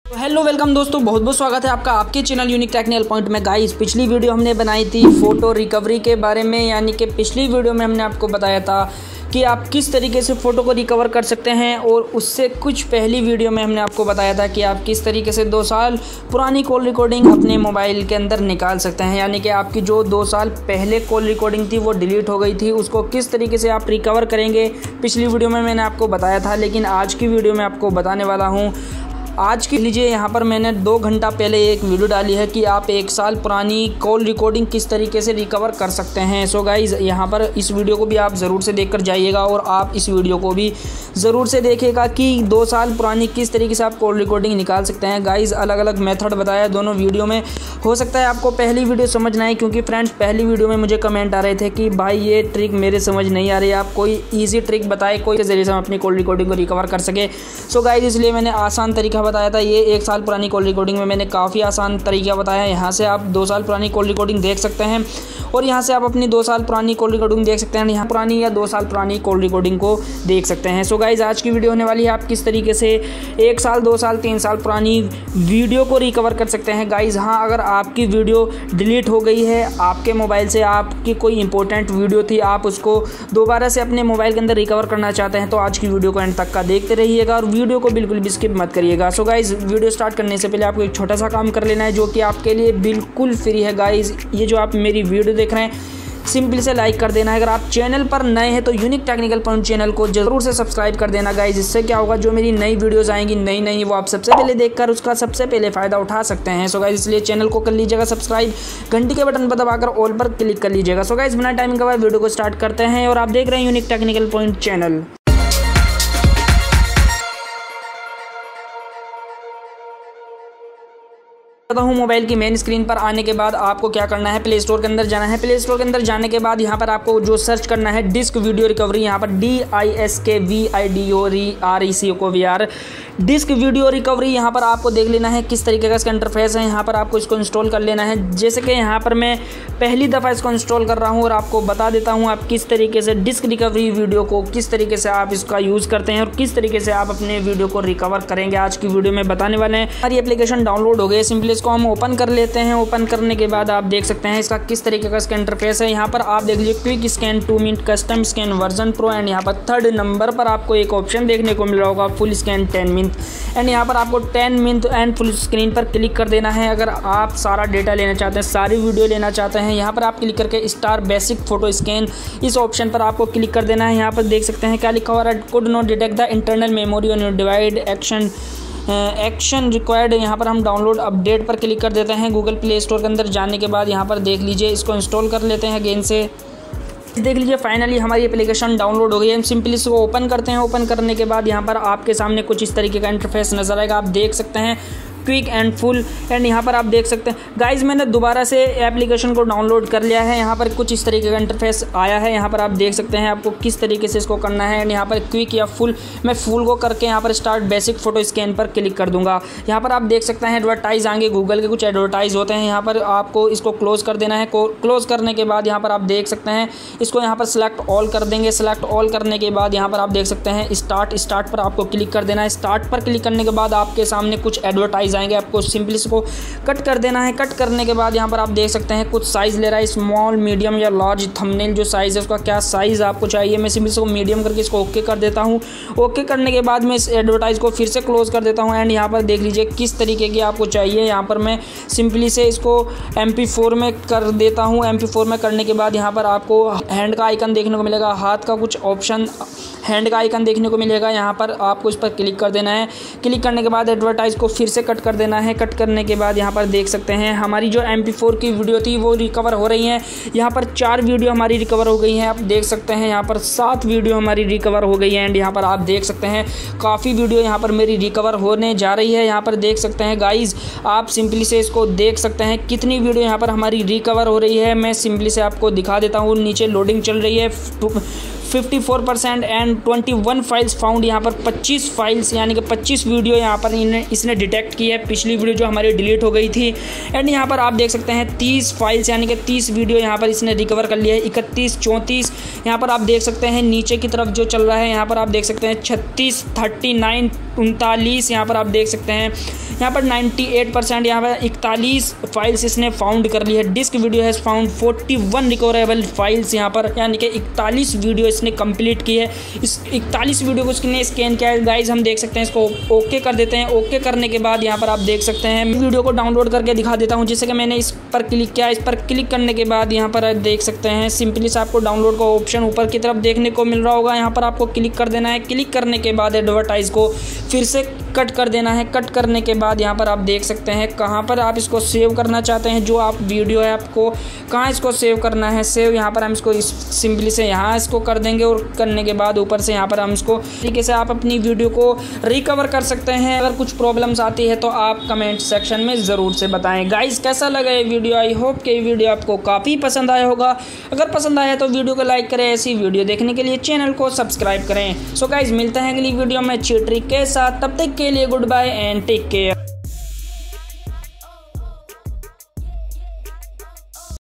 Hello welcome दोस्तों, बहुत बहुत स्वागत है आपका आपके चैनल यूनिक टेक्निकल पॉइंट में। गाइस, पिछली वीडियो हमने बनाई थी फ़ोटो रिकवरी के बारे में, यानी कि पिछली वीडियो में हमने आपको बताया था कि आप किस तरीके से फ़ोटो को रिकवर कर सकते हैं। और उससे कुछ पहली वीडियो में हमने आपको बताया था कि आप किस तरीके से 2 साल पुरानी कॉल रिकॉर्डिंग अपने मोबाइल के अंदर निकाल सकते हैं, यानी कि आपकी जो 2 साल पहले कॉल रिकॉर्डिंग थी वो डिलीट हो गई थी, उसको किस तरीके से आप रिकवर करेंगे पिछली वीडियो में मैंने आपको बताया था। लेकिन आज की वीडियो में आपको बताने वाला हूँ। आज के लीजिए, यहाँ पर मैंने 2 घंटा पहले एक वीडियो डाली है कि आप 1 साल पुरानी कॉल रिकॉर्डिंग किस तरीके से रिकवर कर सकते हैं। सो गाइज़, यहाँ पर इस वीडियो को भी आप ज़रूर से देखकर जाइएगा और आप इस वीडियो को भी ज़रूर से देखिएगा कि 2 साल पुरानी किस तरीके से आप कॉल रिकॉर्डिंग निकाल सकते हैं। गाइज़, अलग अलग मेथड बताया दोनों वीडियो में। हो सकता है आपको पहली वीडियो समझ ना आए, क्योंकि फ्रेंड्स पहली वीडियो में मुझे कमेंट आ रहे थे कि भाई ये ट्रिक मेरे समझ नहीं आ रही, आप कोई ईजी ट्रिक बताए कोई के ज़रिए से हम अपनी कॉल रिकॉर्डिंग को रिकवर कर सके। सो गाइज़, इसलिए मैंने आसान तरीका बताया था। ये 1 साल पुरानी कॉल रिकॉर्डिंग में मैंने काफ़ी आसान तरीका बताया। यहाँ से आप 2 साल पुरानी कॉल रिकॉर्डिंग देख सकते हैं और यहाँ से आप अपनी 2 साल पुरानी कॉल रिकॉर्डिंग देख सकते हैं। यहाँ पुरानी या 2 साल पुरानी कॉल रिकॉर्डिंग को देख सकते हैं। सो गाइज़, आज की वीडियो होने वाली है आप किस तरीके से 1 साल 2 साल 3 साल पुरानी वीडियो को रिकवर कर सकते हैं। गाइज़, हाँ, अगर आपकी वीडियो डिलीट हो गई है, आपके मोबाइल से आपकी कोई इंपॉर्टेंट वीडियो थी, आप उसको दोबारा से अपने मोबाइल के अंदर रिकवर करना चाहते हैं, तो आज की वीडियो को एंड तक का देखते रहिएगा और वीडियो को बिल्कुल भी स्किप मत करिएगा। सो गाइज़, वीडियो स्टार्ट करने से पहले आपको एक छोटा सा काम कर लेना है, जो कि आपके लिए बिल्कुल फ्री है। गाइज़, ये जो आप मेरी वीडियो देख रहे हैं, सिंपल से लाइक कर देना है। अगर आप चैनल पर नए हैं तो यूनिक टेक्निकल पॉइंट चैनल को जरूर से सब्सक्राइब कर देना। गाइज, इससे क्या होगा, जो मेरी नई वीडियोस आएंगी नई वो आप सबसे पहले देखकर उसका सबसे पहले फ़ायदा उठा सकते हैं। सो गाइज, इसलिए चैनल को कर लीजिएगा सब्सक्राइब, घंटी के बटन पर दबाकर ऑल पर क्लिक कर लीजिएगा। सो गाइज, बिना टाइम गवाए वीडियो को स्टार्ट करते हैं और आप देख रहे हैं यूनिक टेक्निकल पॉइंट चैनल। बताता हूँ, मोबाइल की मेन स्क्रीन पर आने के बाद आपको क्या करना है, प्ले स्टोर के अंदर जाना है। प्ले स्टोर के अंदर जाने के बाद यहाँ पर आपको जो सर्च करना है, डिस्क वीडियो रिकवरी, यहाँ पर DISKVIDOREC डिस्क वीडियो रिकवरी। यहाँ पर आपको देख लेना है किस तरीके का इसका इंटरफेस है। यहाँ पर आपको इसको इंस्टॉल कर लेना है। जैसे कि यहाँ पर मैं पहली दफ़ा इसको इंस्टॉल कर रहा हूँ और आपको बता देता हूँ आप किस तरीके से डिस्क रिकवरी वीडियो को किस तरीके से आप इसका यूज़ करते हैं और किस तरीके से आप अपने वीडियो को रिकवर करेंगे। आज की वीडियो में बताने वाले हैं। हमारी एप्लीकेशन डाउनलोड हो गई, सिंपली इसको हम ओपन कर लेते हैं। ओपन करने के बाद आप देख सकते हैं इसका किस तरीके का इसका इंटरफेस है। यहाँ पर आप देख लीजिए, quick scan 2 minute, custom scan version pro, and यहाँ पर 3rd नंबर पर आपको एक ऑप्शन देखने को मिल रहा होगा, फुल स्कैन 10 मिनट। एंड यहाँ पर आपको 10 मिनट एंड फुल स्क्रीन पर क्लिक कर देना है। अगर आप सारा डेटा लेना चाहते हैं, सारी वीडियो लेना चाहते हैं, यहाँ पर आप क्लिक करके स्टार बेसिक फोटो स्कैन, इस ऑप्शन पर आपको क्लिक कर देना है। यहाँ पर देख सकते हैं क्या लिखा हुआ है, could not detect the internal memory on your device, action required. यहाँ पर हम डाउनलोड अपडेट पर क्लिक कर देते हैं। गूगल प्ले स्टोर के अंदर जाने के बाद यहाँ पर देख लीजिए, इसको इंस्टॉल कर लेते हैं अगेन से। देख लीजिए, फाइनली हमारी एप्लीकेशन डाउनलोड हो गई है। हम सिंपली इसको ओपन करते हैं। ओपन करने के बाद यहाँ पर आपके सामने कुछ इस तरीके का इंटरफेस नजर आएगा। आप देख सकते हैं क्विक एंड फुल, एंड यहाँ पर आप देख सकते हैं गाइज, मैंने दोबारा से एप्लीकेशन को डाउनलोड कर लिया है। यहाँ पर कुछ इस तरीके का इंटरफेस आया है। यहाँ पर आप देख सकते हैं आपको किस तरीके से इसको करना है। एंड यहाँ पर क्विक या फुल, मैं फुल को करके यहाँ पर स्टार्ट बेसिक फोटो स्कैन पर क्लिक कर दूंगा। यहाँ पर आप देख सकते हैं एडवर्टाइज आएंगे, गूगल के कुछ एडवर्टाइज होते हैं। यहाँ पर आपको इसको क्लोज कर देना है। क्लोज करने के बाद यहाँ पर आप देख सकते हैं इसको यहाँ पर सिलेक्ट ऑल कर देंगे। सिलेक्ट ऑल करने के बाद यहाँ पर आप देख सकते हैं स्टार्ट पर आपको क्लिक कर देना है। स्टार्ट पर क्लिक करने के बाद आपके सामने कुछ एडवर्टाइज आएंगे, आपको सिंपली इसको कट कर देना है। कट करने के बाद यहाँ पर आप देख सकते हैं कुछ साइज़ ले रहा है, स्मॉल, मीडियम या लार्ज। थंबनेल जो साइज़ है उसका क्या साइज़ आपको चाहिए, मैं सिंपली इसको मीडियम करके इसको ओके कर देता हूँ। ओके करने के बाद मैं इस एडवर्टाइज को फिर से क्लोज कर देता हूँ। एंड यहाँ पर देख लीजिए किस तरीके की आपको चाहिए। यहाँ पर मैं सिंपली से इसको MP4 में कर देता हूँ। MP4 में करने के बाद यहाँ पर आपको हैंड का आइकन देखने को मिलेगा, हाथ का कुछ ऑप्शन हैंड का आइकन देखने को मिलेगा। यहाँ पर आपको इस पर क्लिक कर देना है। क्लिक करने के बाद एडवर्टाइज को फिर से कट कर देना है। कट करने के बाद यहाँ पर देख सकते हैं हमारी जो MP4 की वीडियो थी वो रिकवर हो रही हैं। यहाँ पर 4 वीडियो हमारी रिकवर हो गई हैं। आप देख सकते हैं यहाँ पर 7 वीडियो हमारी रिकवर हो गई है। एंड यहाँ पर आप देख सकते हैं काफ़ी वीडियो यहाँ पर मेरी रिकवर होने जा रही है। यहाँ पर देख सकते हैं गाइज, आप सिंपली से इसको देख सकते हैं कितनी वीडियो यहाँ पर हमारी रिकवर हो रही है। मैं सिंपली से आपको दिखा देता हूँ। नीचे लोडिंग चल रही है, 54% एंड 21 फाइल्स फाउंड। यहाँ पर 25 फाइल्स यानी कि 25 वीडियो यहाँ पर इसने डिटेक्ट की है, पिछली वीडियो जो हमारी डिलीट हो गई थी। एंड यहाँ पर आप देख सकते हैं 30 फाइल्स यानी कि 30 वीडियो यहाँ पर इसने रिकवर कर लिया है। 31, 34 यहाँ पर आप देख सकते हैं नीचे की तरफ जो चल रहा है, यहाँ पर आप देख सकते हैं 36, 39, 39 यहाँ पर आप देख सकते हैं। यहाँ पर 98% यहाँ पर 41 फाइल्स इसने फाउंड कर ली है। Disk video has found 41 recoverable files यहाँ पर, यानी कि 41 वीडियो इसने कंप्लीट की है। इस 41 वीडियो को इसने स्कैन किया है। गाइज हम देख सकते हैं, इसको ओके कर देते हैं। ओके करने के बाद यहाँ पर आप देख सकते हैं, वीडियो को डाउनलोड करके दिखा देता हूँ। जैसे कि मैंने इस पर क्लिक किया, इस पर क्लिक करने के बाद यहाँ पर आप देख सकते हैं सिंपली से आपको डाउनलोड का ऑप्शन ऊपर की तरफ देखने को मिल रहा होगा। यहाँ पर आपको क्लिक कर देना है। क्लिक करने के बाद एडवर्टाइज को फिर से कट कर देना है। कट करने के बाद यहाँ पर आप देख सकते हैं कहाँ पर आप इसको सेव करना चाहते हैं। जो आप वीडियो है आपको कहाँ इसको सेव करना है, सेव यहाँ पर हम इसको सिंपली से यहाँ इसको कर देंगे। और करने के बाद ऊपर से यहाँ पर हम इसको तरीके से आप अपनी वीडियो को रिकवर कर सकते हैं। अगर कुछ प्रॉब्लम्स आती है तो आप कमेंट सेक्शन में ज़रूर से बताएं। गाइस कैसा लगा ये वीडियो? आई होप कि ये वीडियो आपको काफ़ी पसंद आया होगा। अगर पसंद आया तो वीडियो को लाइक करें। ऐसी वीडियो देखने के लिए चैनल को सब्सक्राइब करें। सो गाइस मिलते हैं अगली वीडियो में अच्छी ट्रिक के साथ। तब तक के लिए goodbye and take care.